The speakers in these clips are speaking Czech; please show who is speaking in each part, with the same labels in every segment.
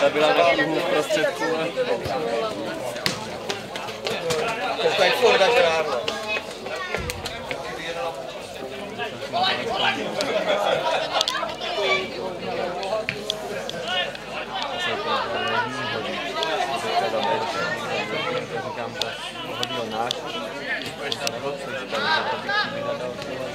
Speaker 1: Ale byla na kruhu v prostředku.
Speaker 2: To je furt až ráno.
Speaker 1: Říkám, to hodil náš. Nebo co říkám, že to bych si vydal.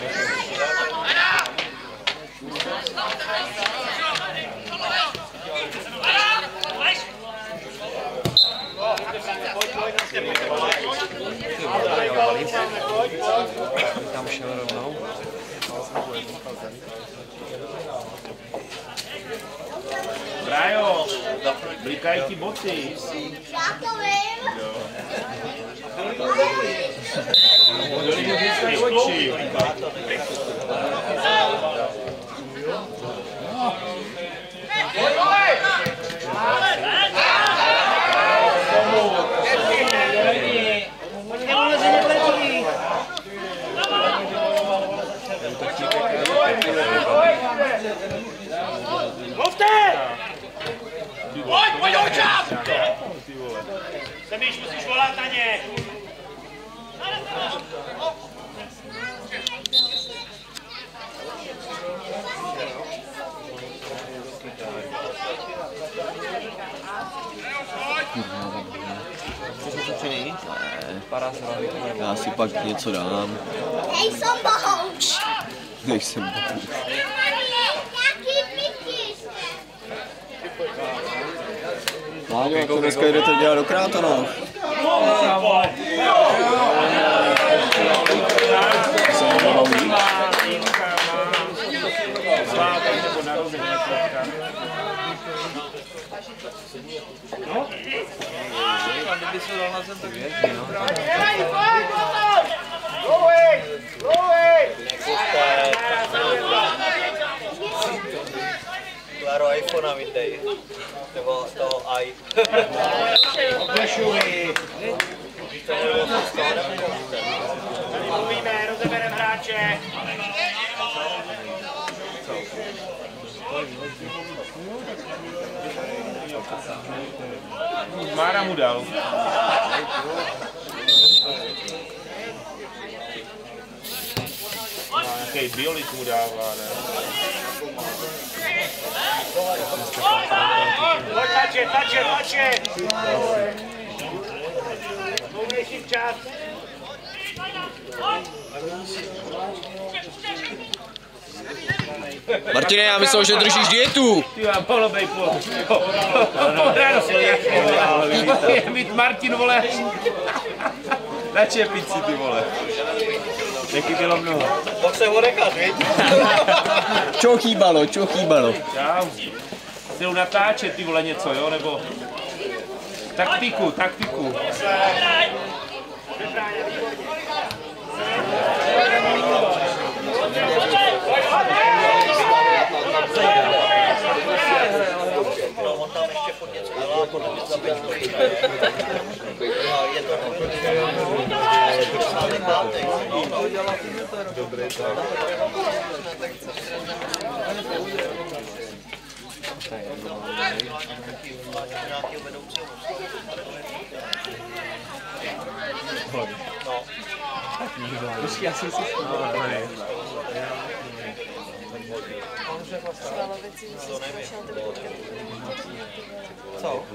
Speaker 1: Tam šel rovnou.
Speaker 3: Brajo, blikají ti boty.
Speaker 4: Já to vím.
Speaker 3: Blikají oči.
Speaker 5: Pojď, očáp! Semíš, musíš volat na ně!
Speaker 1: Já si pak něco dám.
Speaker 4: Nejsem bohouč.
Speaker 1: Nejsem bohouč.
Speaker 4: Jaký pitíš?
Speaker 1: Láďo, to dneska jdete dělat do Krátonov.
Speaker 2: Kdyby se dal na zem, tak je. Klaro iPhonea vydej. Nebo toho i.
Speaker 5: Oklešuji! Mluvíme, rozeberem hráče.
Speaker 3: Mára mu dal. Nějaký biolit mu dává, ne?
Speaker 5: Tače! Moudejší včas.
Speaker 1: Martine, já myslel, že držíš dietu.
Speaker 3: Ty já mohlo být je mít Martin, vole. Na čepici, ty vole. Jaký bylo mnoho.
Speaker 2: Pak se ho nechat, víš?
Speaker 1: Čo chýbalo?
Speaker 3: Čau. Chtěl natáčet, ty vole, něco, jo, nebo... Taktiku.
Speaker 2: No, on tam ještě pod něco dělá, podle mě zabečkojí. Je to dobrý, tak. Nějakého vedoucího. No.
Speaker 1: Počkej, já jsem si
Speaker 2: Co?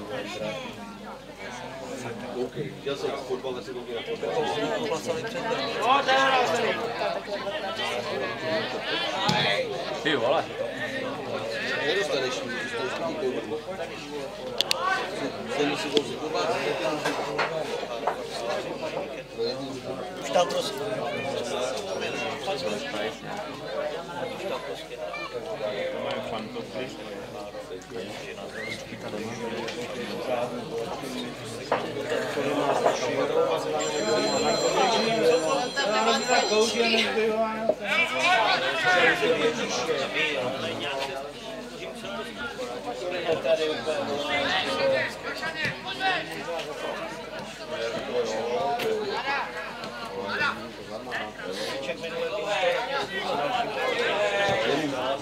Speaker 1: Ty vole.
Speaker 2: Už tam prostě.
Speaker 3: To mají fantofly.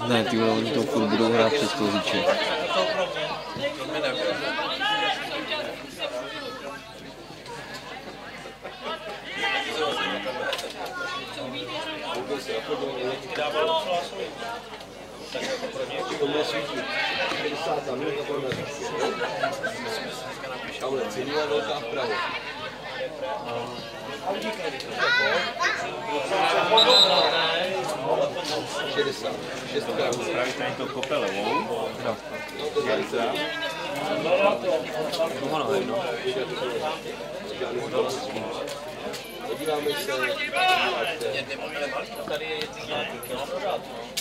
Speaker 1: Ne, ty vole, oni to furt budou hrát přes koziče.
Speaker 3: Spravíš tady to kopelovou.
Speaker 1: Podíváme se.
Speaker 2: Tady je nějaký kilometrát.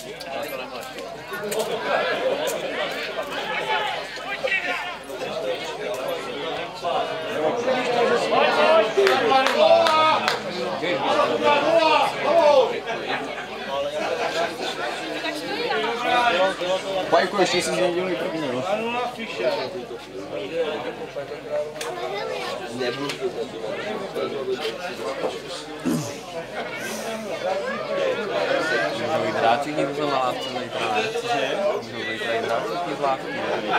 Speaker 1: Pajku, ještě si změnili první. Můžou být dráček z lávky zítra. Cože? Můžou být tady dráček z lávky.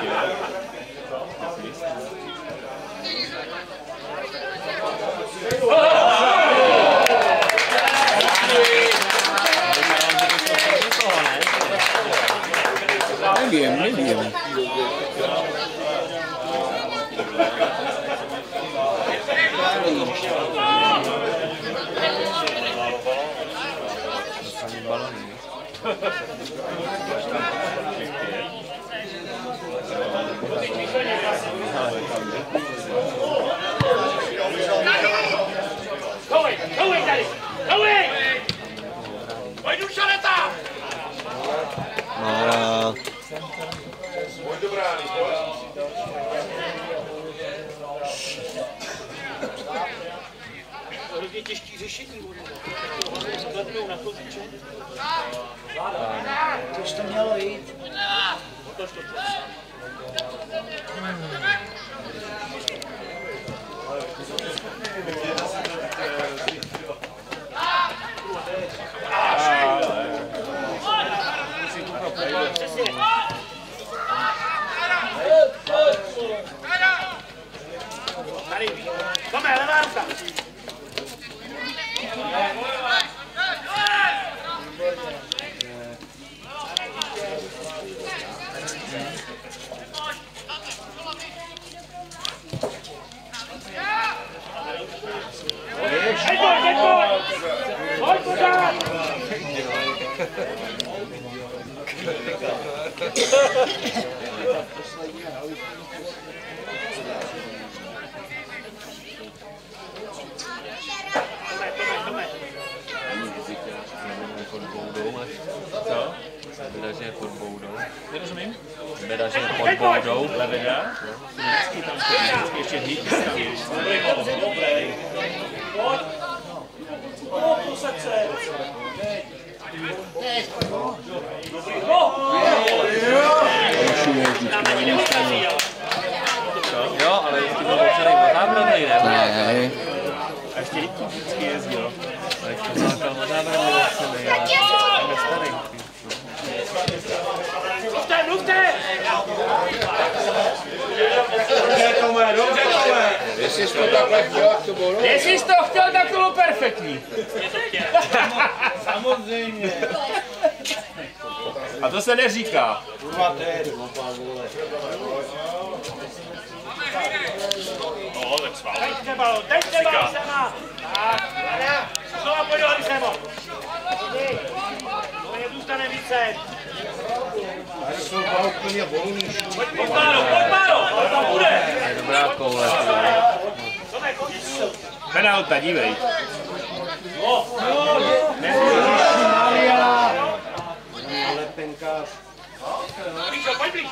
Speaker 1: Nevím.
Speaker 5: Houj tady! Houj! Pojď do šaleta! Pojď do brány, to je hrozně těžký řešení, sklepnou na koziče. To už to mělo jít. Tady, pojďme, levá ruka. Pojď pořád!
Speaker 1: Co? Bedaženě pod boudou.
Speaker 3: Nerozumím?
Speaker 1: Bedaženě pod boudou.
Speaker 3: Leveda? Vždycky tam vždycky ještě hýt stavíš. Dobrý. Pojď. Posaď se.
Speaker 1: Jo, ale vždycky byl potřebný mazábrný, ne? Ne.
Speaker 3: A ještě Rytí vždycky jezdil.
Speaker 1: Ale ještě zákal mazábrný potřebný, ale je starý.
Speaker 5: Mluvte!
Speaker 3: Dobře, Tome.
Speaker 5: Jestli jsi to chtěl, tak to bylo perfektní.
Speaker 3: Samozřejmě. A to se neříká.
Speaker 5: Dejte balon sama! Tak, znova pojď do hry semo. To nezůstane více. Pojď Máro, to tam bude.
Speaker 1: Dobrá koule.
Speaker 3: Penalta, dívej.
Speaker 5: Míšo, pojď blíž.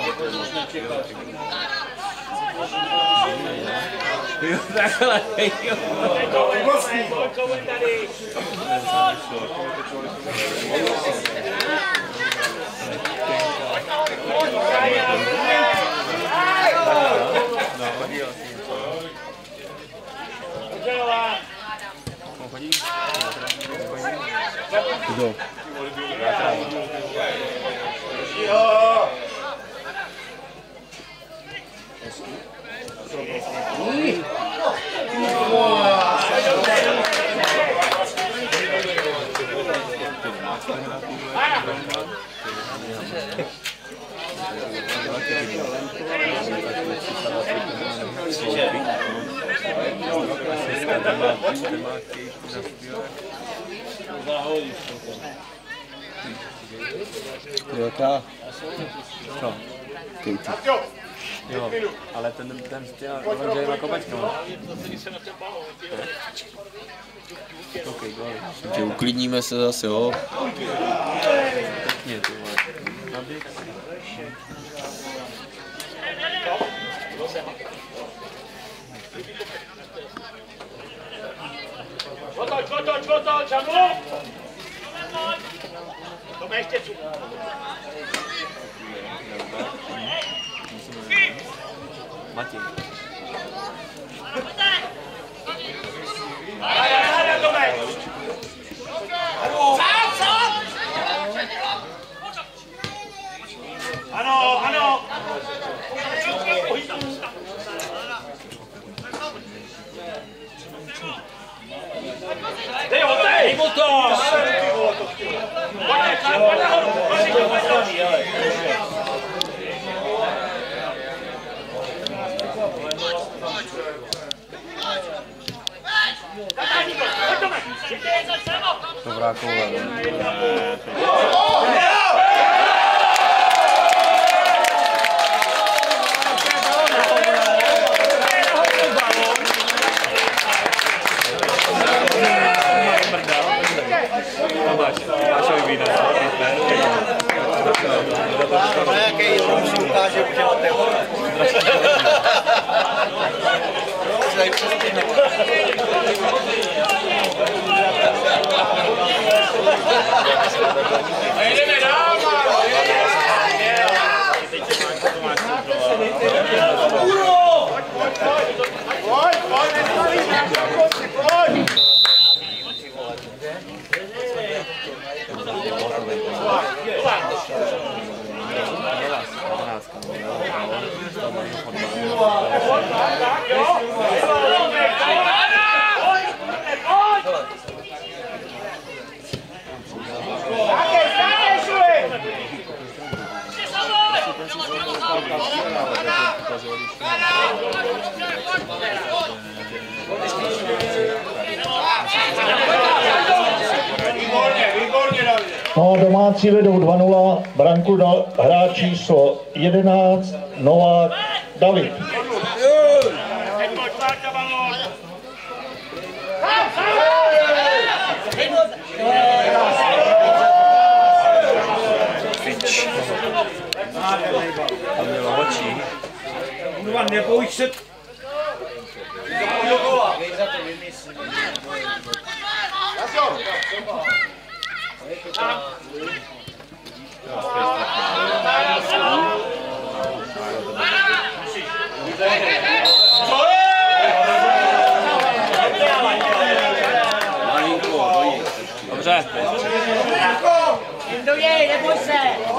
Speaker 1: Jo, takhle, jo.
Speaker 5: Pojď tady.
Speaker 1: Kdo? Jaká? Co? Kejty. Jo, ale ten chtěl, on jde na kopačkama. OK, goli. Takže uklidníme se zase, jo. Pěkně, ty vole. Nabík.
Speaker 5: Čvotoč, Žanu! To má ještě cuk.
Speaker 1: Matěj.
Speaker 5: Ano! Dej mu to!
Speaker 1: Dobrá koule.
Speaker 3: Mášovi vína.
Speaker 2: Na jaký jenom si ukáže, že máte ho.
Speaker 5: Jdeme dál,
Speaker 6: No, domácí vedou 2-0, branku dal hráč číslo 11, Novák David.
Speaker 1: Tam mělo očí.
Speaker 5: Kurva, neboj se.
Speaker 3: Dobře.
Speaker 7: Dojej, neboj se!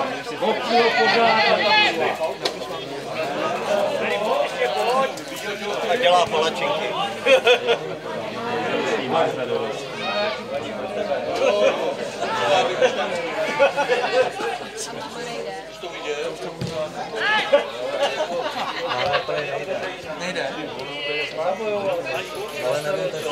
Speaker 2: A dělá palačinky. Nejde. Ale nevím, to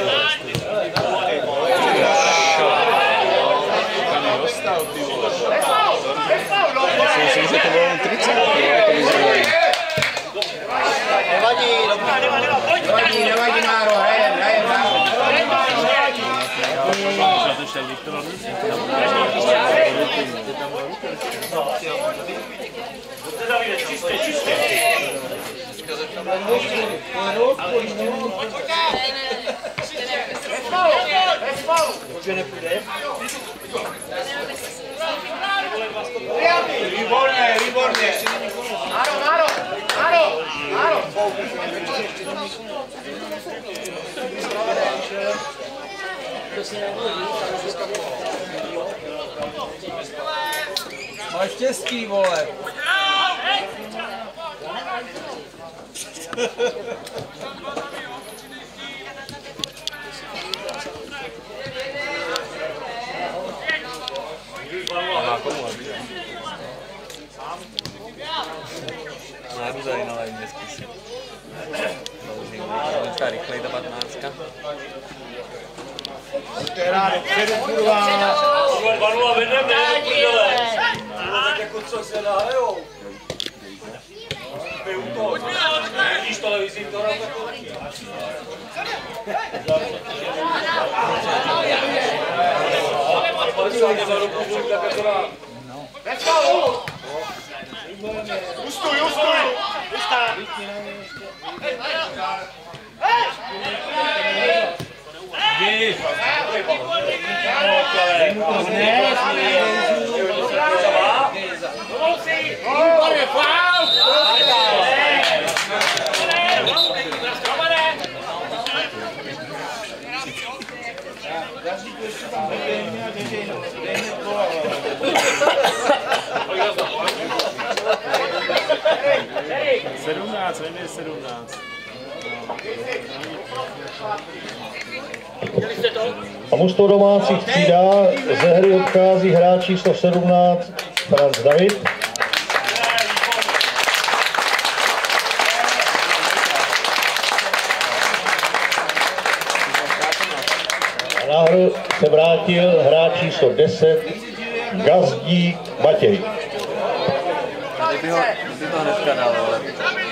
Speaker 1: Myslím, že to bylo 30, jako vyzývají.
Speaker 2: Nevadí, Máro, hrajem.
Speaker 5: Čistě. Výborně. Máro.
Speaker 1: Máš štěstí, vole. Nájdu tady na lajmě zkusím. Dneska rychlej ta 15.
Speaker 5: To je rád, dopředu, kurva. 2-0 vedem, ne, prdele. Tak jako co se nahrajou. Vidíš televizi, to nám jako... Ustuj! Vystán!
Speaker 6: A mužstvo domácích střídá, ze hry odchází hráč číslo 17 Franz David. A na hru se vrátil hráč číslo 10 Gazdík Matěj.
Speaker 1: Kdyby to hnedka dal, ale...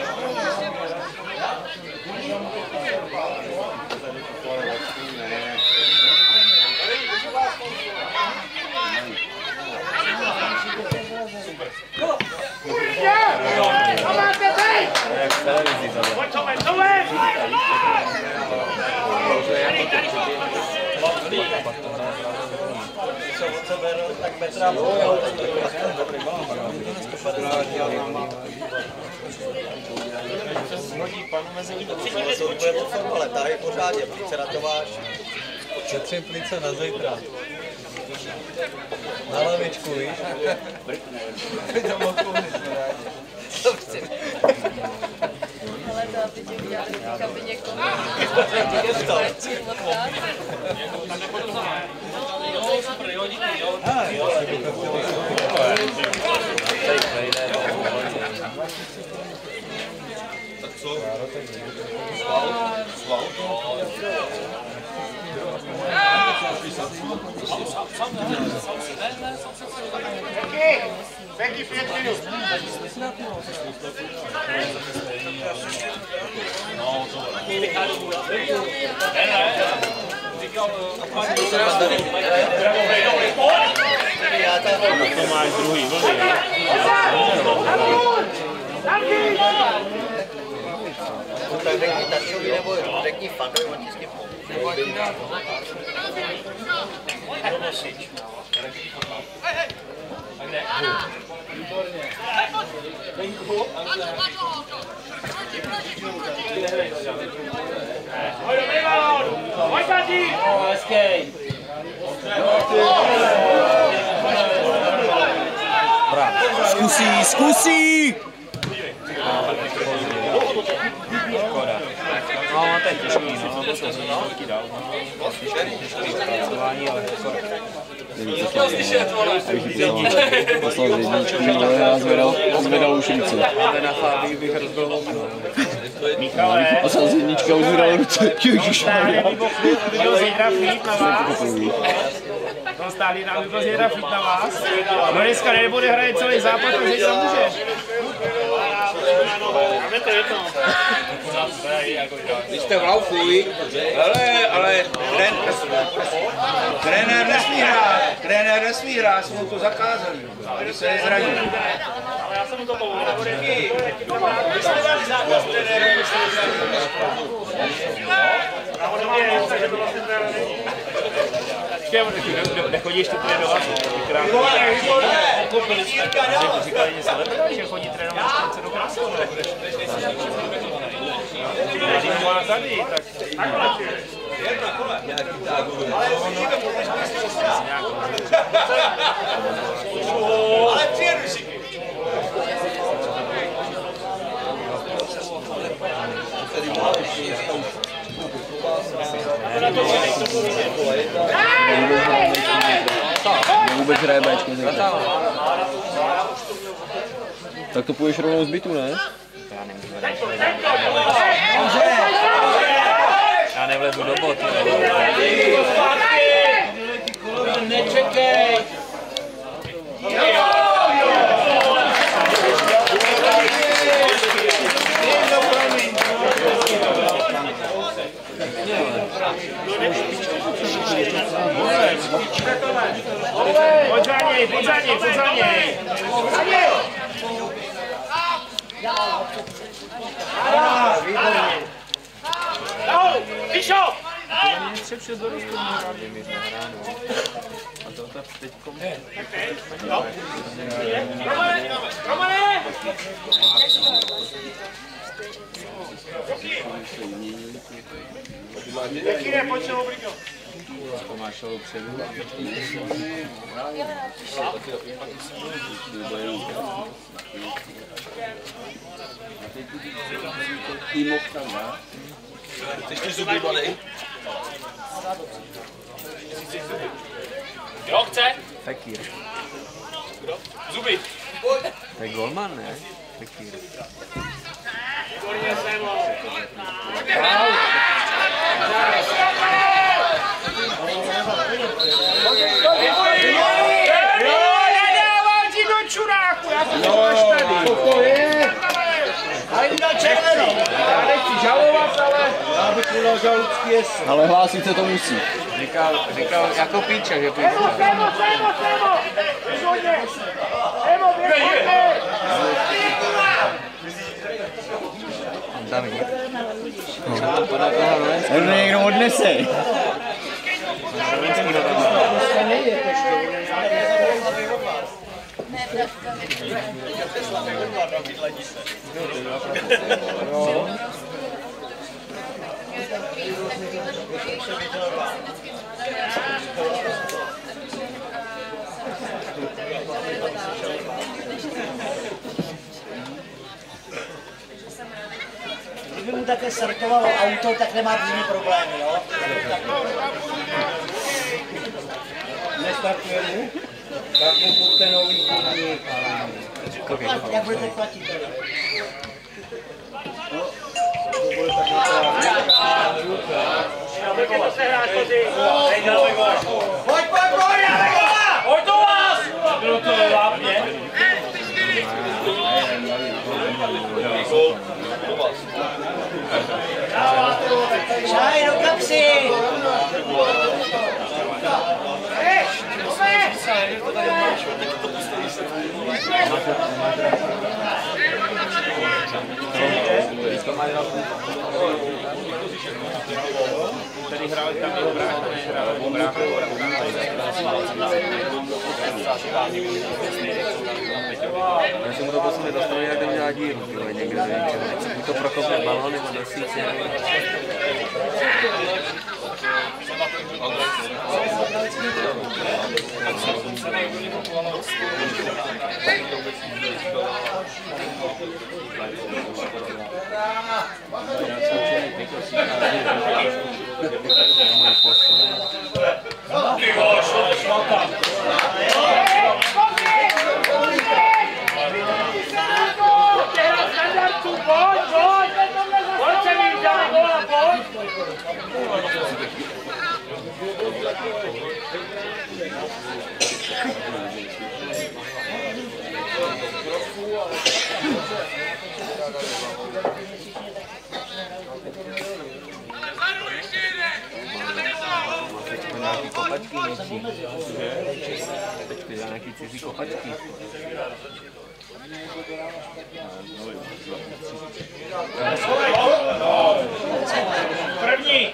Speaker 2: Ale tady pořádně, Plice na to máš.
Speaker 1: Šetřím Plice na zítra. Na lavičku, víš?
Speaker 7: Ale to, aby tě udělali v kabině
Speaker 2: Tak co?
Speaker 5: Becky, 5 minut.
Speaker 3: To máš druhý vlny.
Speaker 2: Tak řekni Tačovi nebo řekni Fandovi, on ti s tím pomůže. Nosič.
Speaker 1: Zkusí! No, to je těžký, no, to se taky dal. Zpracování, ale
Speaker 8: poslal z jedničky, ale já zvedal už ruce.
Speaker 1: máte na Fábii bych rozbil okno.
Speaker 8: Poslal z jedničky a už zvedal ruce. Ježišmarja.
Speaker 3: Byl zítra flít na vás. No stáli nám, byl zítra flít na vás. No dneska nebude hraje celý západ, takže to může. Máme to jedno.
Speaker 9: Když jste v laufuji, ale trenér nesmí hrát, jsme to zakázali, když se je zraní.
Speaker 5: Ale já jsem mu to povolil.
Speaker 3: Nechodíš ty trénovat? Říkali něco lepší, že chodí trénovat štěnce do Krásku. Když má tady, tak...
Speaker 2: Ale přijedu
Speaker 8: Vůbec hraje Bčko. Tak to půjdeš rovnou z bytu, ne?
Speaker 1: Já nevlezu do boty.
Speaker 5: Nečekej!
Speaker 3: Pojď za něj, pojď za něj, pojď za něj.
Speaker 5: Píšo!
Speaker 3: Přepřes do rustu můžeme mít nahráno. A to teďkom...
Speaker 5: Romane! Jaký ne, pojď se obrýknout.
Speaker 3: Tomáš šel dopředu.
Speaker 2: Chceš ty zuby malej?
Speaker 5: Kdo chce?
Speaker 1: Fekír.
Speaker 5: Zuby.
Speaker 1: To je golman, ne? Fekír.
Speaker 5: Výborně, Semo.
Speaker 3: Nedával ti do čuráku, já to máš tady.
Speaker 9: To je.
Speaker 3: A jim dal červenou. Já nechci žalovat, ale...
Speaker 9: Já bych mu dal žaludský jestli.
Speaker 8: Ale hlásit se to musí.
Speaker 1: Říkal jako píča, že píča.
Speaker 3: Semo! Vyzvodně! Semo, vyzvodně!
Speaker 1: Tam je.
Speaker 8: On to někdo odnese.
Speaker 10: Kdyby mu také startovalo auto, tak nemá žádný problémy, jo?
Speaker 9: Nestartuje mu? Tak mu kupte nový kurník.
Speaker 10: Jak budete platit?
Speaker 5: Pojď, pojď do vás! Bylo to ve vápně.
Speaker 10: Šaj do kapsy!
Speaker 3: Tady hráli tam jeho brácha, hráli brácha.
Speaker 1: Já jsem mu to posledně dostal, jak tam dělá díru, někde buď to prokopne balon, nebo do síce.
Speaker 5: Ty vole, šlo to šmata. Pojď se mi dělat gola, pojď!
Speaker 1: Nějaký kopačky nejsí. Teďka dělá nějaký cizí kopačky.
Speaker 5: První!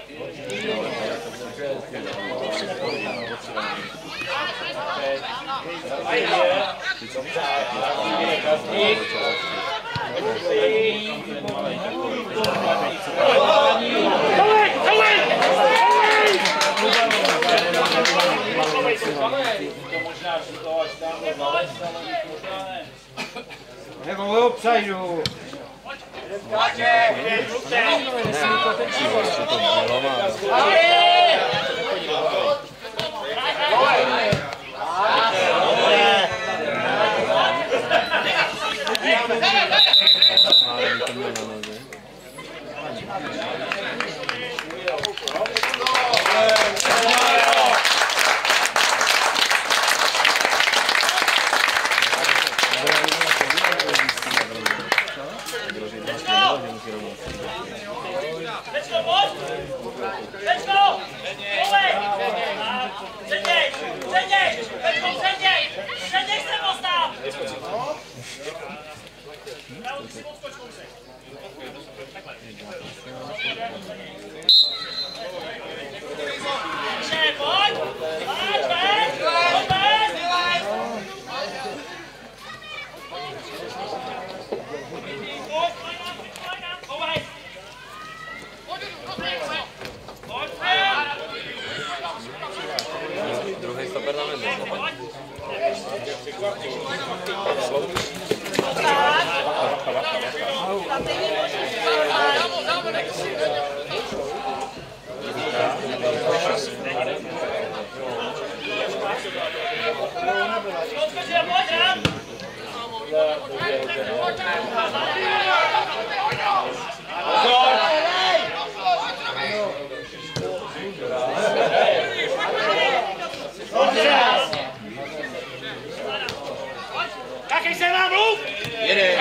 Speaker 9: Nebo ho obsajdu.
Speaker 3: Jaký se vám mluv?
Speaker 9: Jede.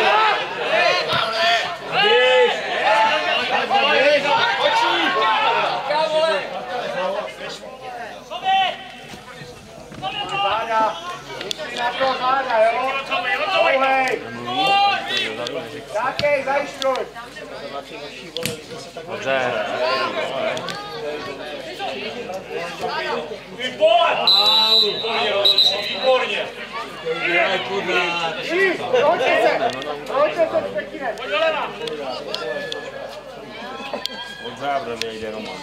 Speaker 3: Dobře.
Speaker 5: Výborně.
Speaker 3: Od zábrodu jde Roman.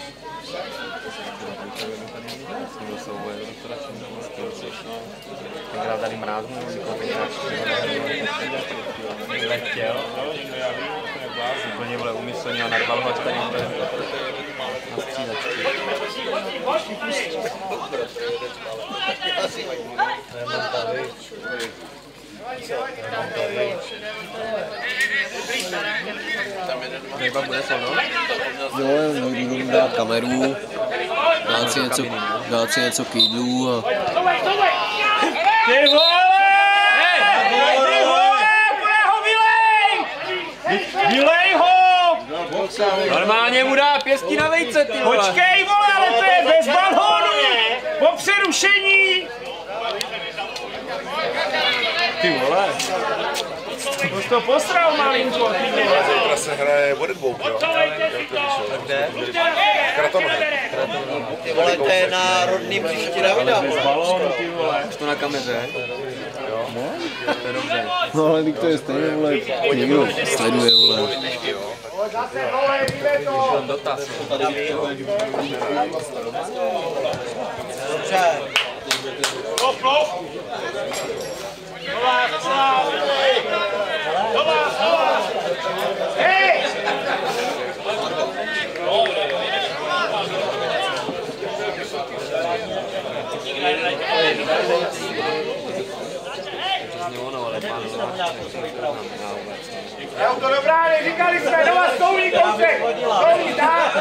Speaker 3: Tenkrát tady mráznu, letěl, úplně vole umyslně a narval ho až tady na střídačky.
Speaker 1: Nejba bude se, no?
Speaker 8: Jo, můžu dát kameru, dát si něco k jídlu a...
Speaker 3: Ty vole! Ty vole! Bude ho vylej! Vylej ho!
Speaker 1: Normálně mu dá pěstí na vejce, ty vole!
Speaker 3: Počkej, vole, ale to je bez balónu! Po přerušení!
Speaker 1: Ty vole!
Speaker 3: Už to posral malinko, ty vole!
Speaker 11: Zítra se hraje vodebou, jo?
Speaker 1: Kde?
Speaker 11: Kratonohy.
Speaker 2: Ty vole, to je na rodným příští Davida.
Speaker 3: Bez balónu, ty vole!
Speaker 1: Už to na kameře? Jo. To je dobře.
Speaker 8: No ale to je stejně, vole, někdo sleduje, vole.
Speaker 1: Mám dotaz.
Speaker 2: Dobře.
Speaker 3: Hej! Jo, to dobrá, neříkali jsme, doma stouní kousek! Stouní, tak!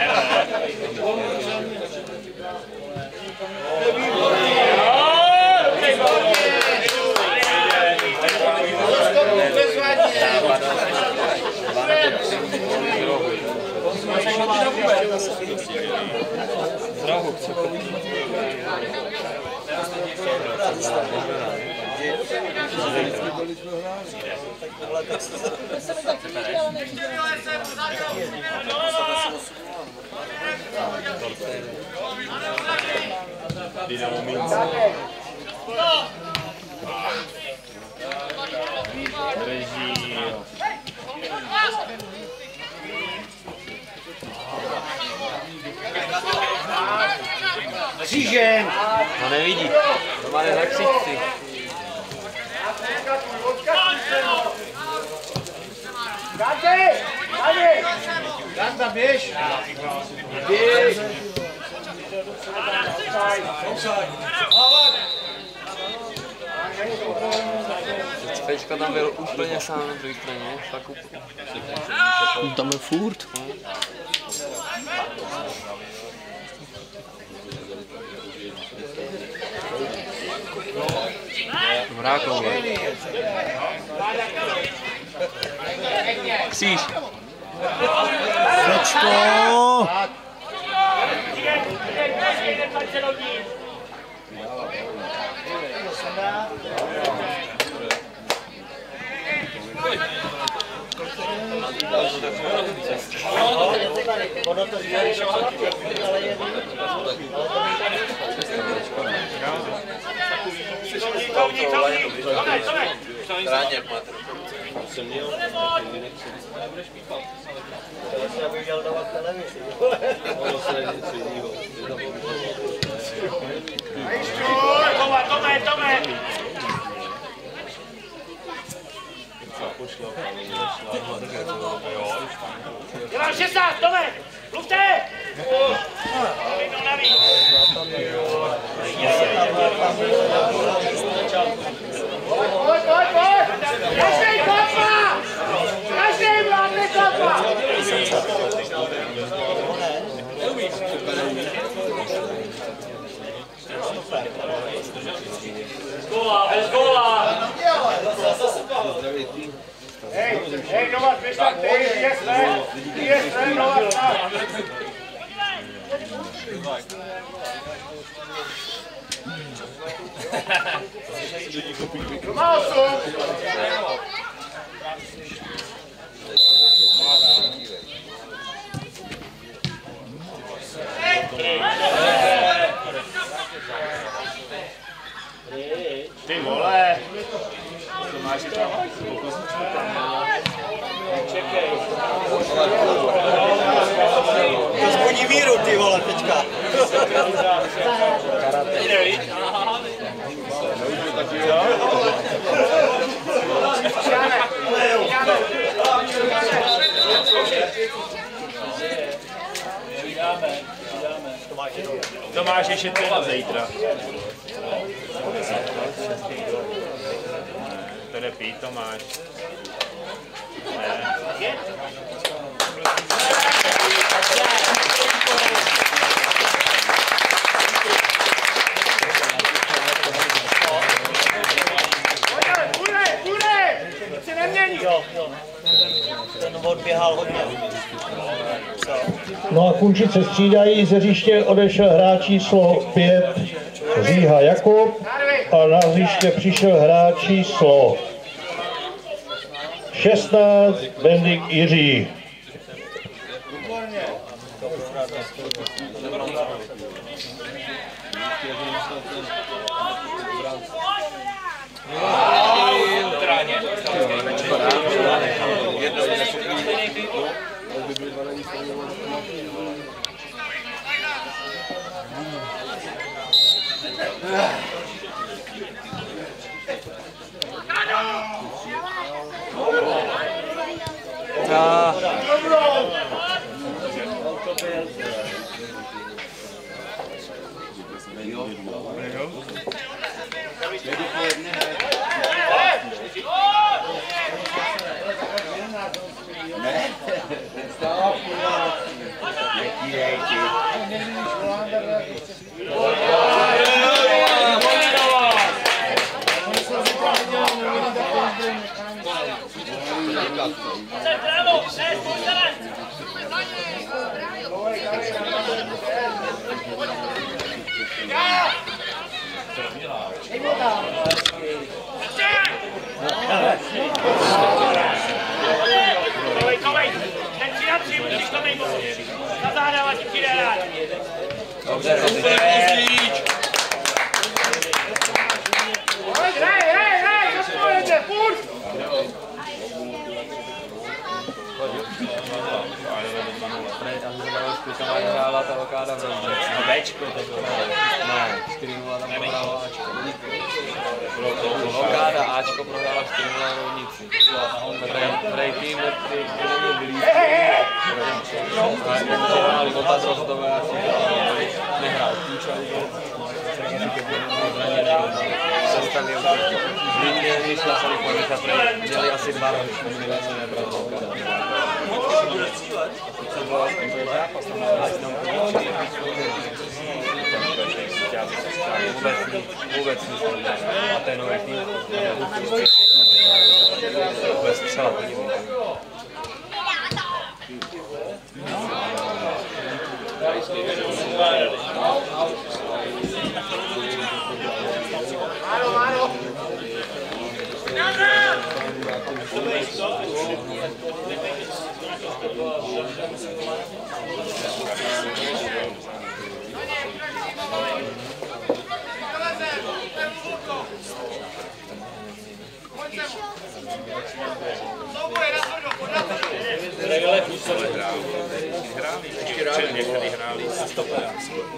Speaker 1: Dynamo Minsk.
Speaker 3: Křížem!
Speaker 1: No nevidí. To má na ksichci.
Speaker 9: Gazda, běž! Běž!
Speaker 8: Pečka tam byl úplně sám na druhé straně, fakt úplně. Tam je furt. Vrákov. Kříž.
Speaker 6: Pečko!
Speaker 2: Ráněk máte.
Speaker 10: Já bych měl dávat televizi.
Speaker 3: Tome! Dělám 60, Tome! Mluvte! Jednou navíc! Pojď! Každej kopa! Každej vládne kopa!
Speaker 5: Bez góla!
Speaker 3: Hej, Novak, běž tam, je své, Novak, tam. Ty vole! To máš i tam. Čekej.
Speaker 10: To zvoní víru, ty vole, teďka.
Speaker 3: Jde, víš? To máš ještě třeba zítra. To jde pít, to máš. Bude! Se nemění!
Speaker 10: Jo. Ten odběhal hodně.
Speaker 6: No a Kunčice střídají, z hřiště odešel hráč číslo 5 Říha Jakub a na hřiště přišel hráč číslo 16 Bendik Jiří.
Speaker 8: Já jsem se bavil s klukama, jak hrála ta Okáda v Roudnici.
Speaker 3: No Bčko to bylo.
Speaker 8: Ne, 4-0 tam prohrála Ačko. Okáda Ačko prohrála 4-0 v Roudnici. Prej tým, který neměl vylízky. A hráli oba z Rostové a nehrál Kůča se stavil. Když hlasali Kovicha, měli asi 2 roky, co nebral Okáda. Co bylo zápas, tam hráli s nám vůbec nic nedělá. A ten nový tým vůbec střela podívejte.
Speaker 3: Někdy hráli se stoperem.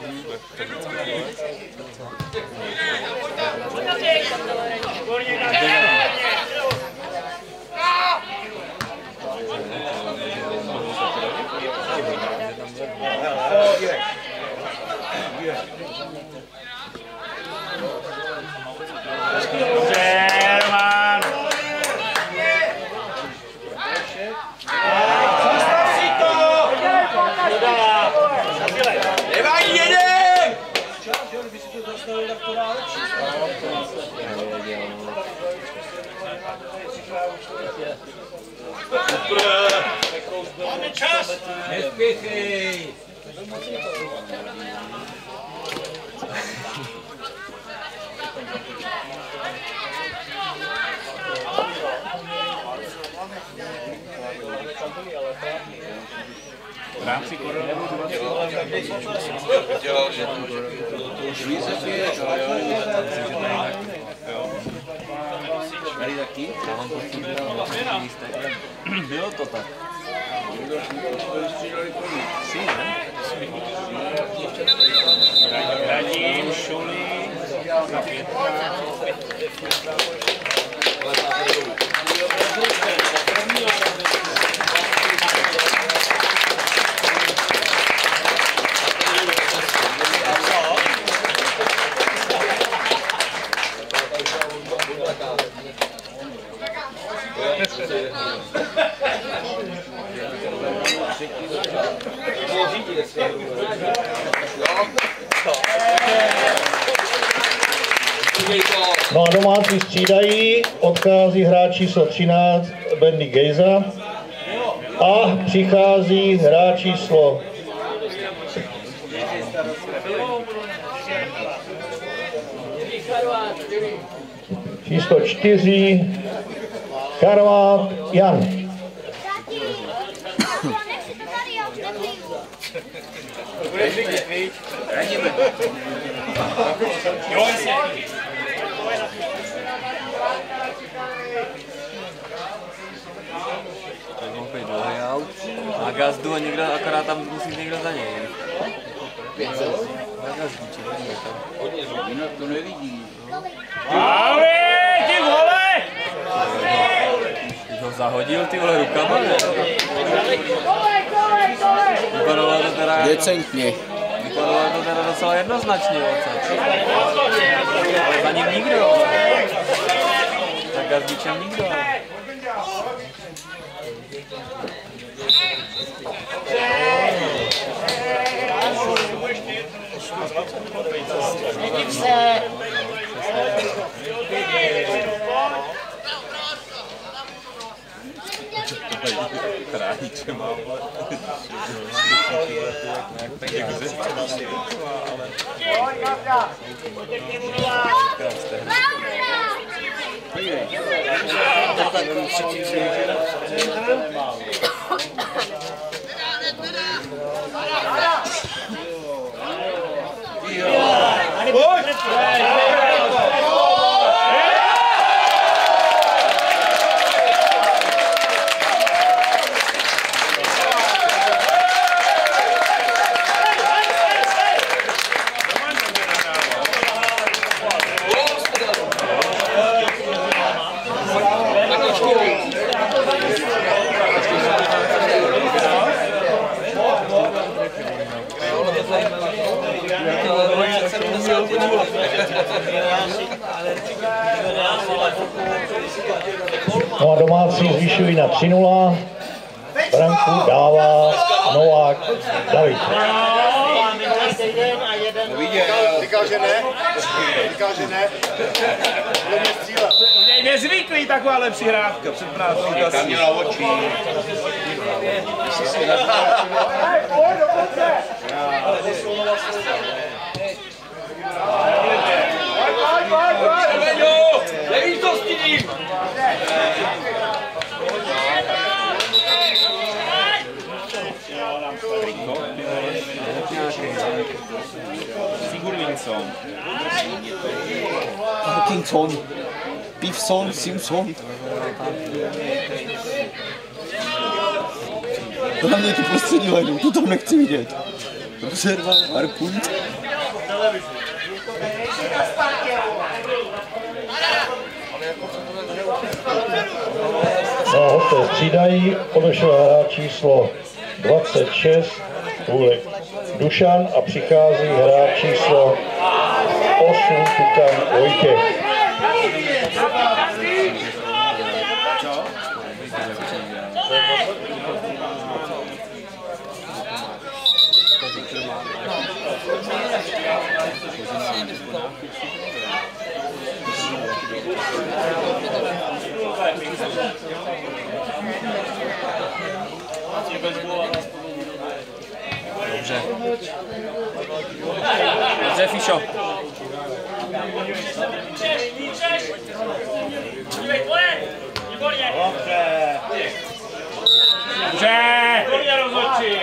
Speaker 5: Máme čas! Nespěchej!
Speaker 3: V rámci koronaviru
Speaker 9: dělal, že to už víc je, tady taky?
Speaker 8: Bylo to tak.
Speaker 3: Radím, Šulí,
Speaker 6: No a domácí střídají, odchází hráč číslo 13 Bendy Gejza a přichází hráč číslo číslo 4 Karvát Jan.
Speaker 8: A gazdu a někdo, akorát tam musí někdo za něj. Na gazdíček, vidíme tam.
Speaker 9: Jinak to nevidí.
Speaker 3: Ahoj, ty vole!
Speaker 8: Když ho zahodil, ty vole, rukama, ne? Vypadalo to teda...
Speaker 1: Decentně.
Speaker 8: Vypadalo to teda docela jednoznačně, odsad. Ale za ním nikdo. Za gazdíčem nikdo.
Speaker 10: Vidím se.
Speaker 3: Kráníče má,
Speaker 6: 3:0. Branku dává Novák David.
Speaker 11: Říkal, že ne? Říkal, že ne?
Speaker 3: Nezvyklý takováhle přihrávka před prázdnou kasí.
Speaker 9: Tam měla oči.
Speaker 5: Nevíš, co s tím?
Speaker 8: Sigurvinsson.
Speaker 12: Parkinson. Beefson, Simpson. Hlavně tu prostřední ledu, to tam nechci vidět. Rozerval Harpun.
Speaker 6: No, hosté střídají, odešel hráč číslo 26, Hůlek Dušan a přichází hráč číslo 8, Kukan Vojtěch.
Speaker 8: Dobře. Dobře, Fišo.
Speaker 3: Dobře!
Speaker 5: Dobře rozhodčí!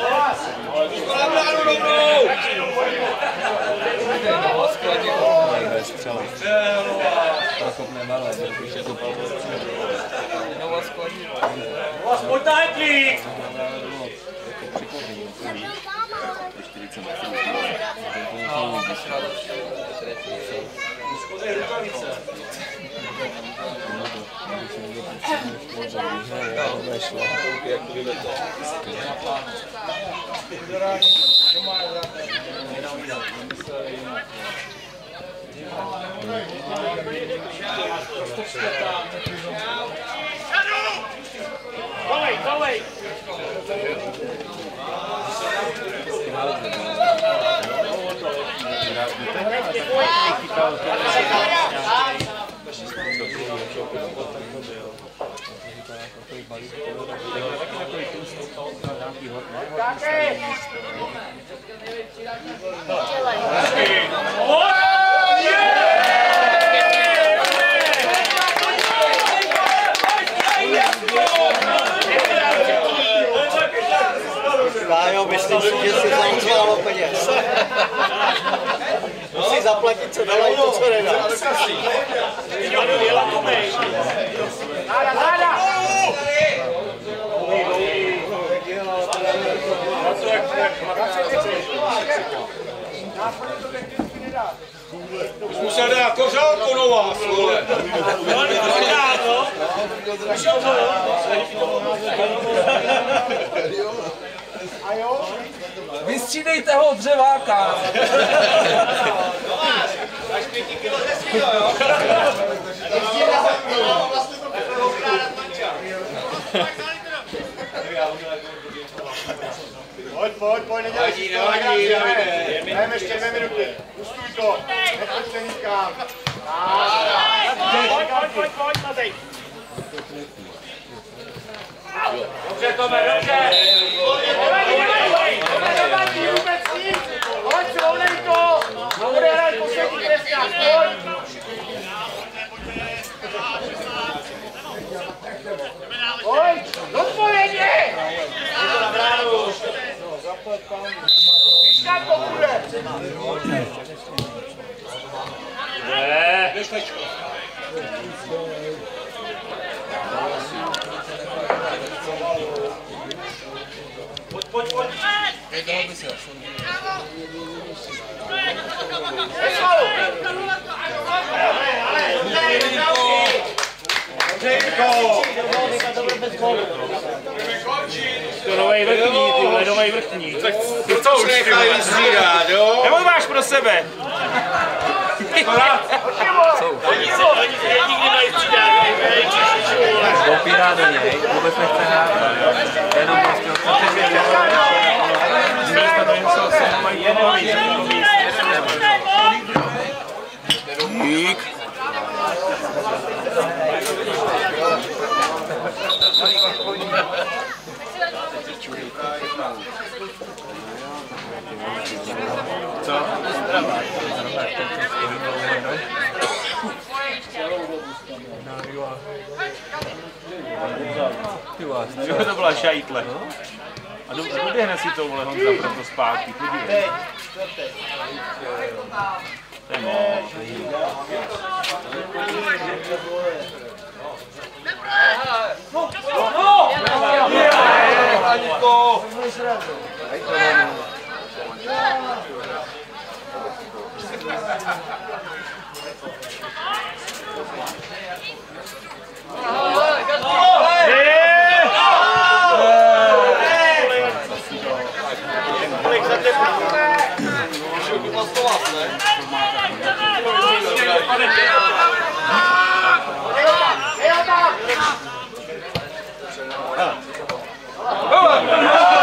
Speaker 8: Prokopne malé, když je to
Speaker 5: Pojď na hetlík!
Speaker 3: Kolej, kolej!
Speaker 10: Vájo, myslím si, že si zaúčovalo peněz. Musí zaplatit, co dala i to, co nedá.
Speaker 9: Musel dát kořálku nová, vole.
Speaker 8: Vystřídejte ho dřeváka!
Speaker 9: Až 5 kilo nesmílo, jo?
Speaker 11: Pojď, nedělej si to, dajme ještě 2 minuty, pustuj to, nechoďte nikam.
Speaker 3: Pojď, Matej!
Speaker 5: Dobře, Tome, dobře!
Speaker 3: Hoď, zrovnej to! A odehraj poslední trestňák, pojď! Pojď, zodpovědně! Vyškat pokud jde!
Speaker 5: Pojď!
Speaker 3: To novej vrchní, ty vole, novej vrchní.
Speaker 9: To už nechají střídat, jo?
Speaker 3: Nebo máš pro sebe?
Speaker 5: Oni nikdy mají střídat.
Speaker 8: Dopírá do něj, vůbec nechce hrát. Jenom prostě odstatně vědět.
Speaker 3: Místo toho, že se mají jedno víc.
Speaker 8: Dík.
Speaker 3: Co? Jo, to byla šajtle. A doběhne si to, vole, Honza, proto zpátky, podívej. To je moc.
Speaker 11: Go!